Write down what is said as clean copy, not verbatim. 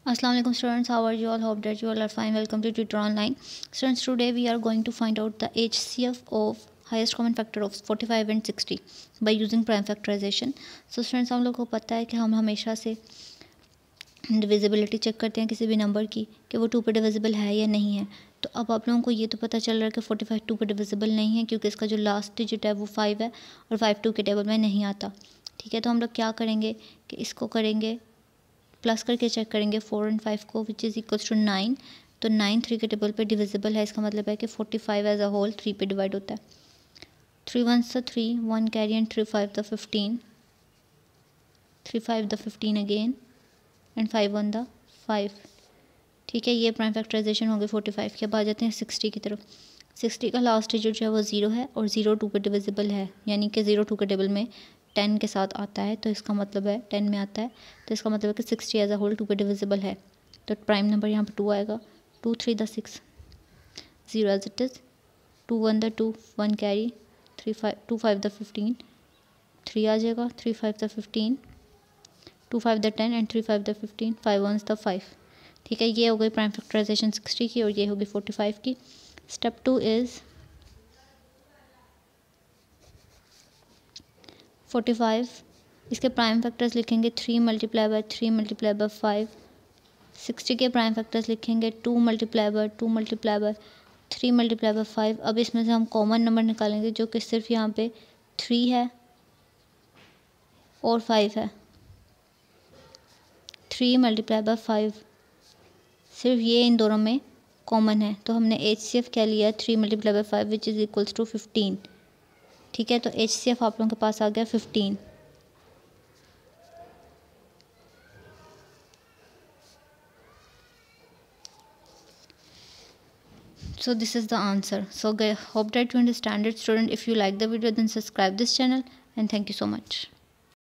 Assalamu alaikum students, how are you all? Hope that you all are fine. Welcome to Tutor Online. Students, today we are going to find out the HCF of highest common factor of 45 and 60 by using prime factorization. So students, हम लोग को पता है कि हम हमेशा से divisibility check करते हैं किसी भी नंबर की कि वो 2 पे डिविजिबल है या नहीं है। तो अब आप लोगों को ये तो पता चल रहा है कि 45 2 पे डिविजिबल नहीं है क्योंकि इसका जो लास्ट डिजिट है वो 5 है और 5 2 के टेबल में नहीं आता। ठीक है, तो हम लोग क्या करेंगे कि इसको करेंगे प्लस करके चेक करेंगे 4 और 5 को, विच इज़ इक्वल्स टू 9। तो 9 3 के टेबल पे डिविजिबल है, इसका मतलब है कि 45 एज अ होल 3 पे डिवाइड होता है। 3 1s the 3, 1 carry and 3 5 the 15, 3 5 the 15 again and 5 1 the 5। ठीक है, ये प्राइम फैक्टराइजेशन हो गई 45 के। अब आ जाते हैं 60 की तरफ। 60 का लास्ट डिजिट जो है वो 0 है और 0 2 पे डिविजिबल है, यानी कि 0 2 के टेबल में 10 के साथ आता है, तो इसका मतलब है 10 में आता है, तो इसका मतलब है कि 60 एज अ होल 2 पे डिविजिबल है। तो प्राइम नंबर यहाँ पर 2 आएगा। 2 3 the 6, 0 as it is. 2 1 the 2, 1 carry, 2 5 the 15, 3 आ जाएगा। 3 5 the 15, 2 5 the 10 and 3 5 the 15, 5 1s the 5। ठीक है, ये हो गई प्राइम फैक्टराइजेशन 60 की और ये होगी 45 की। Step 2 is 45। इसके प्राइम फैक्टर्स लिखेंगे 3 मल्टीप्लाई बाय 3 मल्टीप्लाई बाय 5। 60 के प्राइम फैक्टर्स लिखेंगे 2 multiply by 2 multiply by 3 multiply by 5। अब इसमें से हम कॉमन नंबर निकालेंगे जो कि सिर्फ यहाँ पे 3 है और 5 है। 3 मल्टीप्लाई बाय 5, सिर्फ ये इन दोनों में कॉमन है, तो हमने HCF क्या लिया 3 multiply by 5 which is equals to 15। ठीक है, तो HCF आप लोगों के पास आ गया 15। So this is the answer. So hope that you understand it, student. If you like the video, then subscribe this channel and thank you so much.